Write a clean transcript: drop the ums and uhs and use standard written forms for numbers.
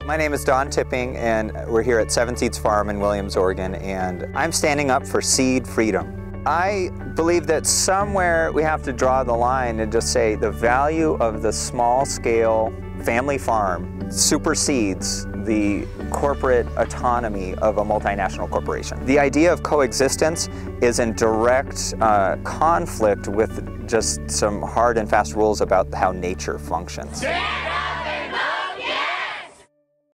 My name is Don Tipping, and we're here at Seven Seeds Farm in Williams, Oregon, and I'm standing up for seed freedom. I believe that somewhere we have to draw the line and just say the value of the small-scale family farm supersedes the corporate autonomy of a multinational corporation. The idea of coexistence is in direct conflict with just some hard and fast rules about how nature functions.